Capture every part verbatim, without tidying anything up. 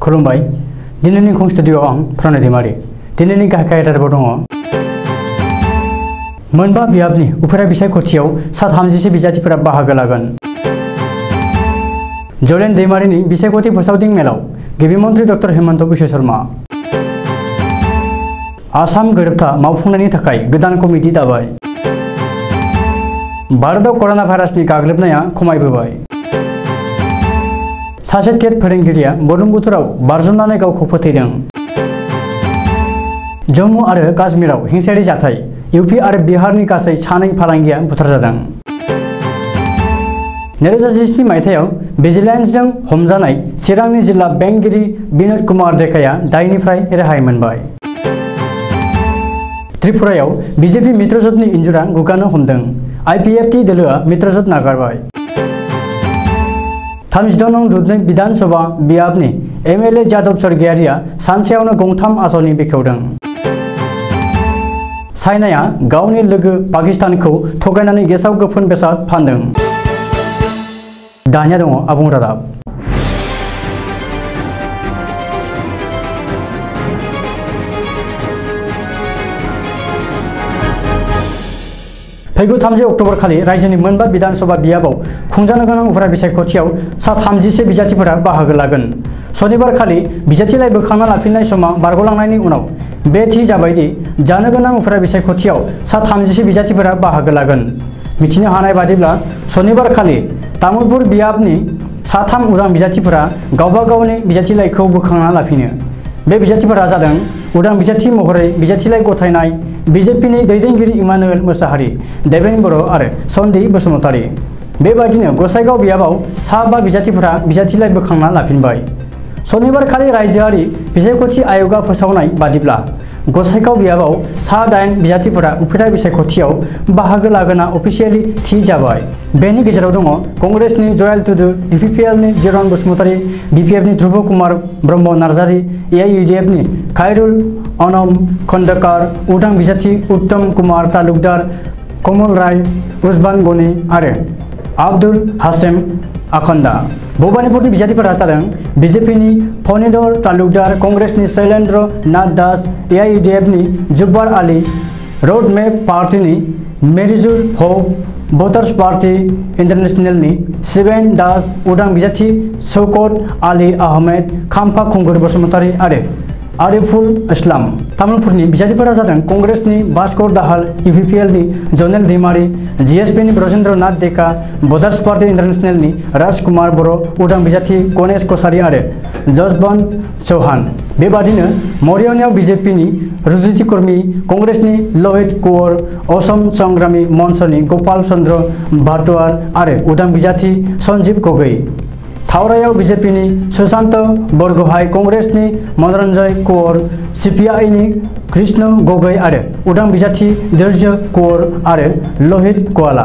खुलुमबाय दिनैनि एंखं स्टुडियोआव आं प्रणय दैमारि दिनैनि गाहाय आयदाफोर दङ मोनबा बियाबनि उफेरा बिसायख'थियाव सा थामजिसे बिजाथिफोरा बाहागो लागोन जलेन दैमारिनि बिसायख'थि फोसावदिं मेलाव गिबि मन्त्रि डक्टर हेमन्त बिश्व शर्मा आसाम गोरोबथा मावफुंनायनि थाखाय गोदान कमिटि दाबाय भारताव कर'ना भाइरासनि गाग्लोबनाया खमायबोबाय सासे टेट फोरोंगिरिया बुरलुंबुथुराव बारजुमनानै गावखौ फोथैदों जम्मु आरो काश्मीराव हिंसायारि जाथाय इउपि आरो बिहारनि गासै सानै फालांगिया बुथारजादों नैरोजा जिस्नि मायथाइयाव भिजिलेन्सजों हमजानाय चिरांनि जिल्ला बेंगिरि बिनोद कुमार देकाया दायनिफ्राय रेहाय मोनबाय त्रिपुरायाव बिजेपि मित्रजोटनि इन्जुरा गुगानो हमदों आइपिएफटि दोलोआ मित्रजोट नागारबाय थामजिद' नं दुधनै विधानसभा बियाबनि एमएलए जादव स्वर्गियारिया सानसेयावनो गंथाम आसनि बेखेवदों चाइनाया गावनि लोगो पाकिस्तानखौ थगायनानै गेसाव गोफोन बेसाद फानदों दानिया दङ आबुं रादाब फैगौ थामजि अक्ट'बर खालि रायजोनि मोनबा विधानसभा बियाबाव खुंजानो गोनां उफेरा बिसायख'थियाव सा थामजिसे बिजाथिफोरा बाहागो लागोन सनिबार खालि बिजाथिलाइ बोखांना लाफिननाय समा बारग'लांनायनि उनाव बे थि जाबायदि जानो गोनां उफेरा बिसायख'थियाव सा थामजिसे बिजाथिफोरा बाहागो लागोन मिथिनो हानाय बादिब्ला सनिबार खालि तामुलपुर बियाबनि साथाम उदां बिजाथिफोरा गावबा गावनि बिजाथिलाइखौ बोखांना लाफिनो बे बिजाथिफोरा जादों उदां बिजाथि महरै बिजाथिलाइ गथायनाय बिजेपिनि दैदेनगिरि इमानुएल मोसाहारि देबेन बर' आरो सन्दी बसुमतारी बेबायदिनो गसाइगाव बियाबाव सा बा बिजाथिफोरा बिजाथिलाइ बोखांना लाफिनबाय सनिबार खालि रायजोआरि बिसायख'थि आय'गा फोसावनाय बादिब्ला गसाइगाव बियाबाव सा दाइन बिजाथिफोरा उफेरा बिसायख'थियाव बाहागो लागोना अफिसियेलि थि जाबाय बेनि गेजेराव दङ कंग्रेसनि जयाल तुदु इउपिपिएलनि जिरन बसुमतारी बिपिएफनि ध्रुव कुमार ब्रह्म नार्जारी एआइइउडिएफनि खायरुल अनम खन्डकार उदां बिजाथि उत्तम कुमार तालुकदार कमल राय उजबान गनी आरो आब्दुल हासेम आखन्दा भबानीपुरनि बिजाथिफोरा जादों बिजेपिनि फणिधर तालुकदार कंग्रेसनि शैलेन्द्र नाथ दास एआइइउडिएफनि जुब्बार आली रोड मेप पार्टीनि मेरिजुल हक भटार्स पार्टी इन्टारनेशनेलनि शिवेन दास उदां बिजाथि शौकत आली आहमेद खाम्फा खुंगुर बसुमतारी आरो आरिफुल इस्लाम तामुलपुरनि बिजाथिफोरा जादों कंग्रेसनि भास्कर दाहाल इउपिपिएलनि जनेल दैमारि जिएसपिनि ब्रजेन्द्र नाथ देका भटार्स पार्टी इन्टारनेशनेलनि राजकुमार बर' उदां बिजाथि गणेश कसारी आरो जसबन्त चौहान बेबादिनो मरियनियाव बिजेपिनि रुजुथि कर्मी कंग्रेसनि लहित कुंवर असम संग्रामी मंचनि गोपाल चंद्र भाटुआर आरो उदां बिजाथि सन्जीव गगৈ थावरायाव बिजेपिनि सुशांत बरगोहाय कंग्रेसनि मनरन्जय कुंवर सिपिआइनि कृष्ण गगৈ आरो उदां बिजाथि धैर्य कुंवर आरो लहित कुवाला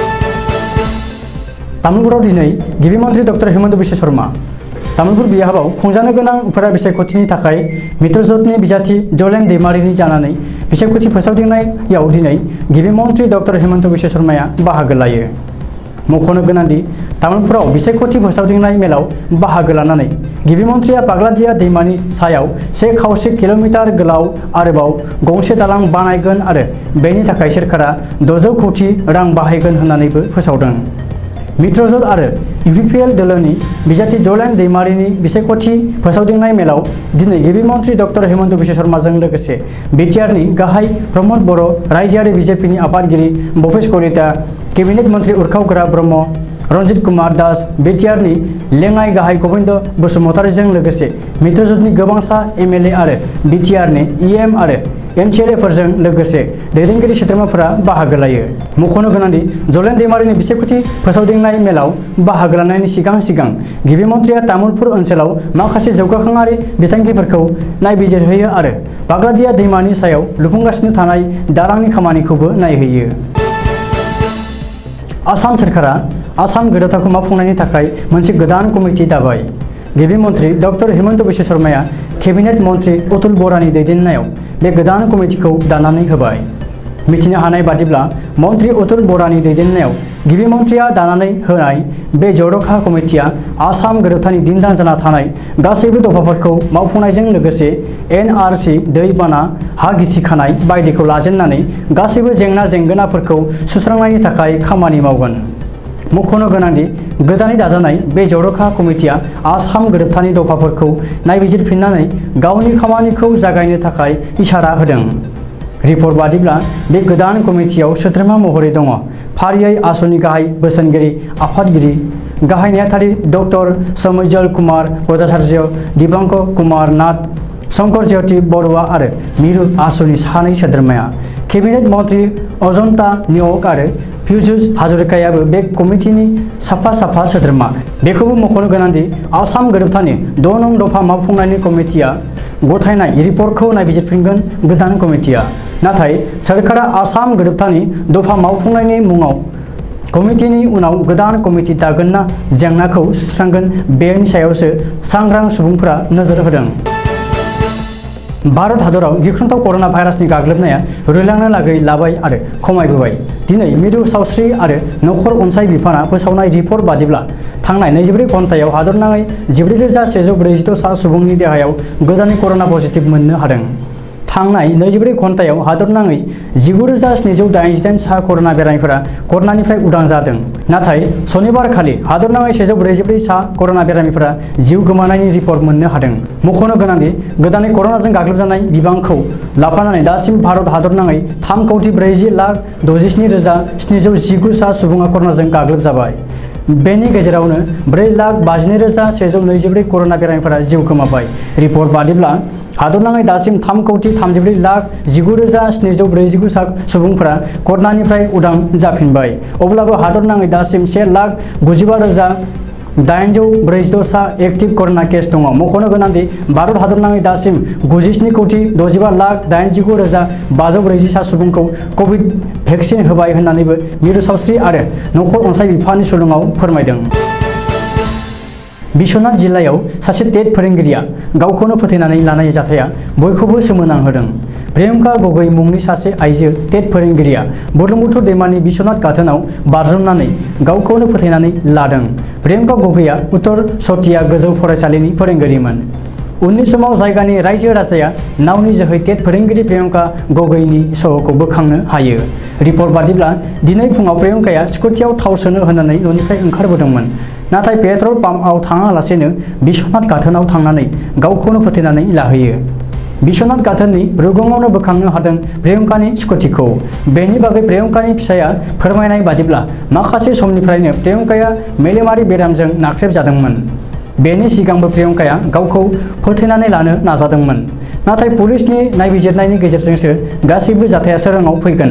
तामुलपुराव दिनै गिबि मन्त्रि डक्टर हेमन्त बिश्व शर्मा तामुलपुर बियाबाव खुंजानो गोनां उफेरा बिसायख'थिनि थाखाय मित्रजोटनि बिजाथि जलेन दैमारिनि जानानै बिसायख'थि फोसावदिंनायाव दिनै गिबि मन्त्रि डक्टर हेमन्त बिश्व शर्माया बाहागो लायो मख'नो गोनांदि तामुलपुराव बिसायख'थि फोसावदिंनाय मेलाव बाहागो लानानै गिबि मन्थ्रिया पाग्लादिया दैमानि सायाव से खावसे किल'मिटार गोलाव आरोबाव गंसे दालां बानायगोन आरो बेनि थाखाय सोरखारा द'जौ कौटि रां बाहायगोन होननानैबो फोसावदों मित्रजोट आरो इउपिपिएल दोलोनि बिजाथि जलेन दैमारिनि बिसायख'थि फोसावदिंनाय मेलाव दिनै गिबि मन्त्रि डक्टर हेमन्त बिश्व शर्माजों लोगोसे बिटिआरनि गाहाय प्रमद बर' रायजोआरि बिजेपिनि आफादगिरि भूपेश कलिता केबिनेट मन्त्रि उरखाव ब्रह्म रन्जित कुमार दास बिटिआरनि लेङाइ गाहाय गोविंद बसुमतारीजों लोगोसे मित्रजोटनि गोबांसा एमएलए आरो बिटिआरनि इएम आरो एमसिएलएफोरजों लोगोसे दैदेनगिरि सोद्रोमाफोरा बाहागो लायो मख'नो गोनांदि जलेन दैमारिनि बिसायख'थि फोसावदिंनाय मेलाव बाहागो लानायनि सिगां सिगां गिबि मन्थ्रिया तामुलपुर ओनसोलाव माखासे जौगाखांआरि बिथांखिफोरखौ नायबिजिरहोयो आरो पाग्लादिया दैमानि सायाव लुफुंगासिनो थानाय दालांनि खामानिखौबो नायहैयो आसाम सोरखारा आसाम गोरोबथाखौ मावफुंनायनि थाखाय मोनसे गोदान कमिटि दाबाय गिबि मन्त्रि डक्टर हेमन्त बिश्व शर्माया केबिनेट मन्त्रि अतुल बरानि दैदेननायाव बे गोदान कमिटिखौ दानानै होबाय मिथिनो हानाय बादिब्ला मन्त्रि अतुल बरानि दैदेननायाव गिबि मन्थ्रिया दानानै होनाय बे जर'खा कमिटिया आसाम गोरोबथानि दिन्दां जाना थानाय गासैबो दफाफोरखौ मावफुंनायजों लोगोसे एन आर सि दैबाना हा गिसिखानाय बायदिखौ लाजेननानै गासैबो जेंना जेंगोनाफोरखौ सुस्रांनायनि थाखाय खामानि मावगोन। मख'नो गोनांदि गोदानै दाजानाय बे जर'खा कमिटिया आसाम गोरोबथानि दफाफोरखौ नायबिजिरफिननानै गावनि खामानिखौ जागायनो थाखाय इसारा होदों। रिपर्ट बादिब्ला बे गोदान कमिटियाव सोद्रोमा महरै दङ फारियै आसुनि गाहाय बोसोनगिरि आफादगिरि गाहाय नेहाथारि डक्टर समैजल कुमार भट्टाचार्य दिबांक कुमार नाथ शंकर ज्योति बरुवा आरो मिरु आसुनि सानै सोद्रोमाया केबिनेट मन्त्रि अजन्ता नियोग आरो पियुष हाजरिकायाबो बे कमिटिनि साफा साफा सोद्रोमा। बेखौबो मख'नो गोनांदि आसाम गोरोबथानि द' नं दफा मावफुंनायनि कमिटिया गथायनाय रिपर्टखौ नायबिजिरफिनगोन गोदान कमिटिया। नाथाय सोरखारा आसाम गोरोबथानि दफा मावफुंनायनि मुङाव कमिटिनि उनाव गोदान कमिटि दागोन ना जेंनाखौ सुस्रांगोन बेनि सायावसो सांग्रां सुबुंफोरा नोजोर होदों। भारत हादराव गिख्रंथाव कर'ना भाइरासनि गाग्लोबनाया रुलांनो लागै लाबाय आरो खमायबोबाय। दिनै मिरु सावस्रि आरो नखर अनसाय बिफाना फोसावनाय रिपर्ट बादिब्ला थांनाय नैजिब्रै घन्टायाव हादरनाङै जिब्रै रोजा सेजौ ब्रैजिद' सा सुबुंनि देहायाव गोदानै कर'ना पजिटिभ मोननो हादों। थांनाय नैजिब्रै घन्टायाव हादरनाङै जिगु रोजा स्निजौ दाइनजिदाइन सा कर'ना बेरामिफोरा कर'नानिफ्राय उदां जादों। नाथाय सनिबार खालि हादरनाङै सेजौ ब्रैजिब्रै सा कर'ना बेरामिफोरा जिउ गोमानायनि रिपर्ट मोननो हादों। मख'नो गोनांदि गोदानै कर'नाजों गाग्लोबजानाय बिबांखौ लाफानानै दासिम भारत हादरनाङै थाम कौटि ब्रैजि लाख द'जिस्नि रोजा स्निजौ जिगु सा सुबुङा कर'नाजों गाग्लोबजाबाय। बेनि गेजेरावनो ब्रै लाख बाजिनै रोजा सेजौ नैजिब्रै कर'ना बेरामिफोरा जिउ गोमाबाय। रिपर्ट बादिब्ला हादरनाङै दासिम थाम कौटि थामजिब्रै लाख जिगु रोजा स्निजौ ब्रैजिगु सा सुबुंफोरा कर'नानिफ्राय उदां जाफिनबाय। अब्लाबो हादरनाङै दासिम से लाख गुजिबा रोजा दाइनजौ ब्रैजिद' सा एक्टिभ कर'ना केस दङ। मख'नो गोनांदि भारत हादरनाङै दासिम गुजिस्नि कौटि द'जिबा लाख दाइनजिगु रोजा बाजौ ब्रैजि सा सुबुंखौ कभिड भेक्सिन होबाय होननानैबो मिरु सावस्रि आरो नखर अनसाय बिफाननि सुलुङाव फोरमायदों। बिश्वनाथ जिल्लायाव सासे टेट फोरोंगिरिया गावखौनो फोथैनानै लानाय जाथाया बयखौबो सोमोनांहोदों। प्रियंका गगৈ मुंनि सासे आइजो टेट फोरोंगिरिया बुरलुंबुथुर दैमानि बिश्वनाथ गाथोनाव बारजुमनानै गावखौनो फोथैनानै लादों। प्रियंका गगैया उत्तर सतिया गोजौ फरायसालिनि फोरोंगिरिमोन। उननि समाव जायगानि रायजो राजाया नावनि जोहै टेट फोरोंगिरि प्रियंका गगैनि सह'खौ बोखांनो हायो। रिपर्ट बादिब्ला दिनै फुङाव प्रियंकाया स्कुटियाव थाव सोनो होनानै न'निफ्राय ओंखारबोदोंमोन। नाथाय पेट्रल पाम्पआव थाङालासेनो बिश्वनाथ गाथोनाव थांनानै गावखौनो फोथैनानै लाहैयो। बिश्वनाथ गाथोननि रुगुङावनो बोखांनो हादों प्रियंकानि स्कुटिखौ। बेनि बागै प्रियंकानि फिसाया फोरमायनाय बादिब्ला माखासे समनिफ्रायनो प्रियंकाया मेलेमारि बेरामजों नाख्रेबजादोंमोन। बेनि सिगांबो प्रियंकाया गावखौ फोथैनानै लानो नाजादोंमोन। नाथाय पुलिसनि नायबिजिरनायनि गेजेरजोंसो गासैबो जाथाया सोराङाव फैगोन।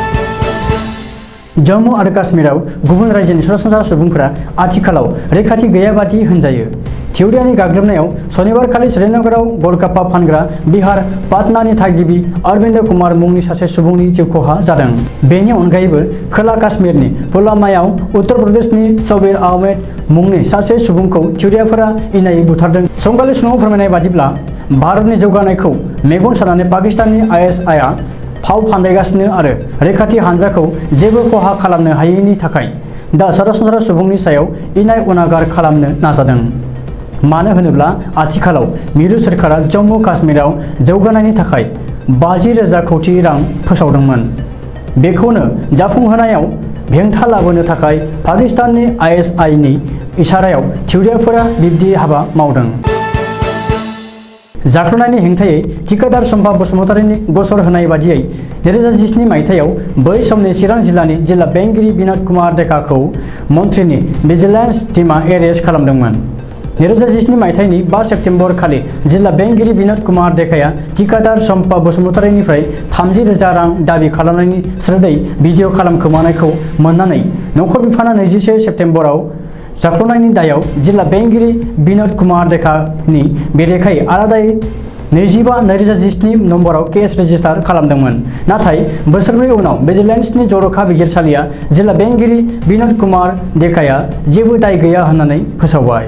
जम्मु आरो काश्मीराव गुबुन रायजोनि सरासनस्रा सुबुंफोरा आथिखालाव रैखाथि गैयाबादि होनजायो। थिउरियानि गाग्लोबनायाव सनिबारखालि श्रीनगराव गलगाप्पा फानग्रा बिहार पाटनानि थागिबि अरविंद कुमार मुंनि सासे सुबुंनि जिउ खहा जादों। बेनि अनगायैबो खोला काश्मीरनि पुलवामायाव उत्तर प्रदेशनि शबीर आहमेद मुंनि सासे सुबुंखौ थिउरियाफोरा इनायै बुथारदों। समगालि सुलुङाव फोरमायनाय बादिब्ला भारतनि जौगानायखौ मेगन सानानै पाकिस्ताननि आइ एस आइआ फाव फान्दायगासिनो आरो रैखाथि हान्जाखौ जेबो खहा खालामनो हायैनि थाखाय दा सरासनस्रा सुबुंनि सायाव इनाय अनागार खालामनो नाजादों। मानो होनोब्ला आथिखालाव मिरु सोरखारा जम्मु काश्मीराव जौगानायनि थाखाय बाजि रोजा कौटि रां फोसावदोंमोन। बेखौनो जाफुंहोनायाव हेंथा लाबोनो थाखाय पाकिस्ताननि आइ एस आइनि इसारायाव थिउरियाफोरा बिब्दि हाबा मावदों। जाख्ल'नायनि हेंथायै थिकादार सम्पा बसुमतारीनि गसर होनाय बादियै नैरोजा जिस्नि मायथाइयाव बै समनि चिरां जिल्लानि जिल्ला बेंगिरि बिनोद कुमार डेकाखौ मन्थ्रिनि भिजिलेन्स टीमआ एरेस्ट खालामदोंमोन। नैरोजा जिस्नि मायथाइनि बा सेप्तेम्बर खालि जिल्ला बेंगिरि बिनोद कुमार डेकाया थिकादार सम्पा बसुमतारीनिफ्राय थामजि रोजा रां दाबि खालामनायनि स्रोदै भिडिअ खालामखोमानायखौ मोननानै नखर बिफाना नैजिसे सेप्तेम्बराव जाख्ल'नायनि दायाव जिल्ला बेंगिरि बिनोद कुमार डेकानि बेरेखायै आलादायै नैजिबा नैरोजा जिस्नि नम्बराव केस रेजिस्टार खालामदोंमोन। नाथाय बोसोरब्रै उनाव भिजिलेन्सनि जर'खा बिजिरसालिया जिल्ला बेंगिरि बिनोद कुमार डेकाया जेबो दाय गैया होननानै फोसावबाय।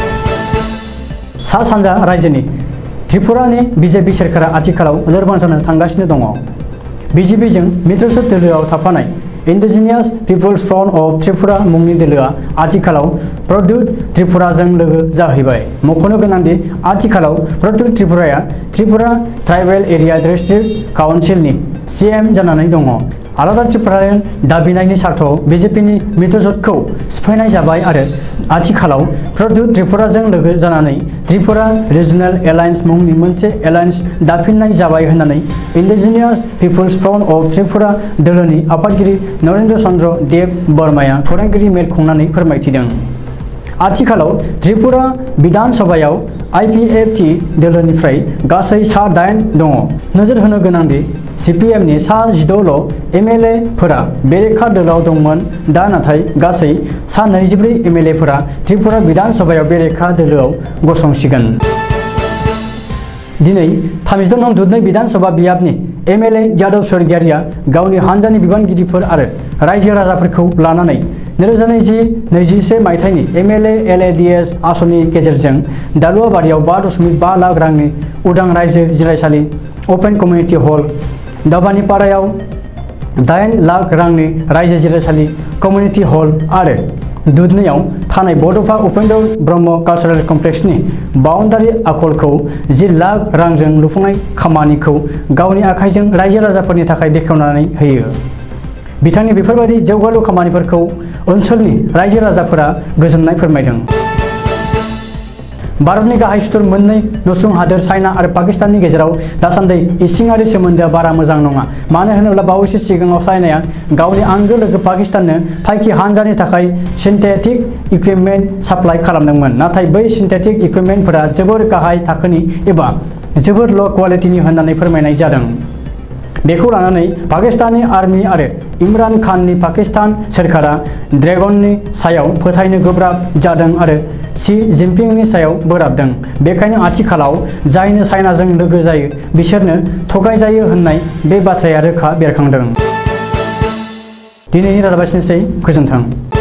सा सानजा रायजोनि त्रिपुरानि बिजेपि सोरखारा आथिखालाव लोरबां जानो थांगासिनो दङ। बिजेपिजों मित्रसत दोलोआव थाफानाय indigenous people's front of Tripura मुंनि दोलोआ आथिखालाव प्रद्युत त्रिपुराजों लोगो जाहैबाय। मख'नो गोनांदि आथिखालाव प्रद्युत त्रिपुराया त्रिपुरा ट्राइबेल एरिया डिस्ट्रिक्ट काउन्सिलनि सीएम जानानै दङ। आलादा त्रिपुरायान दाबिनायनि सार्थाव बिजेपिनि मित्रजोतखौ सिफायनाय जाबाय आरो आथिखालाव प्रद्युत त्रिपुराजों लोगो जानानै त्रिपुरा रिजनेल एलायन्स मुंनि मोनसे एलायन्स दाफिननाय जाबाय होननानै indigenous people's front of Tripura दोलोनि आफादगिरि नरेन्द्र चन्द्र देब बर्माया खौरांगिरि मेल खुंनानै फोरमायथिदों। आथिखालाव त्रिपुरा विधान सभायाव आईपीएफटी दोलोनिफ्राय गासै सा दाइन दङ। नोजोर होनो गोनांदि सीपीएमनि सा जिद'ल' एमएलए फोरा बेरेखा दोलोआव दंमोन। दा नाथाय गासै सा नैजिब्रै एमएलए फोरा त्रिपुरा विधान सभायाव बेरेखा दोलोआव गसंसिगोन। दिनै थामजिद' नं दुधनै विधान सभा बियाबनि एमएलए यादव स्वर्गियारिया गावनि हानजानि बिबानगिरिफोर आरो रायजो राजाफोरखौ लानानै नैरोजा नैजि नैजिसे मायथाइनि एमएलए एलएडीएस आसनि गेजेरजों दालुवाबारियाव बा दशमिक बा लाख रांनि उदां रायजो जिरायसालि अपेन कमिउनिटि हल, दाबानिपारायाव दाइन लाख रांनि रायजो जिरायसालि कमिउनिटि हल आरो दुधनैयाव थानाय बड'फा उपेन्द्र ब्रह्म कालचारेल कमप्लेक्सनि बाउन्डारि आखलखौ जि लाख रांजों लुफुंनाय खामानिखौ गावनि आखाइजों रायजो राजाफोरनि थाखाय बेखेवनानै होयो। बिथांनि बेफोरबायदि जौगालु खामानिफोरखौ ओनसोलनि रायजो राजाफोरा गोजोननाय फोरमायदों। भारतनि गाहाय सुथुर मोननै नसुं हादोर चाइना आरो पाकिस्ताननि गेजेराव दासान्दि इसिङारि सोमोन्दोआ बारा मोजां नङा। मानो होनोब्ला बावैसो सिगाङाव चाइनाया गावनि आंगो लोगो पाकिस्ताननो फाइकि हानजानि थाखाय सिन्थेटिक इकुइपमेन्ट साप्लाय खालामदोंमोन। नाथाय बै सिन्थेटिक इकुइपमेन्टफोरा जोबोर गाहाय थाखोनि एबा जोबोर ल' क्वालिटिनि होननानै फोरमायनाय जादों। बेखौ लानानै पाकिस्तानी आर्मी आरो इमरान खाननि पाकिस्तान सोरखारा ड्रेगननि सायाव फोथायनो गोब्राब जादों आरो शी जिनपिंनि सायाव बोराबदों। बेखायनो आथिखालाव जायनो चाइनाजों लोगो जायो बिसोरनो थगायजायो होननाय बे बाथ्राया रोखा बेरखांदों। दिनैनि रादाबा एसेनोसै। गोजोन्थों।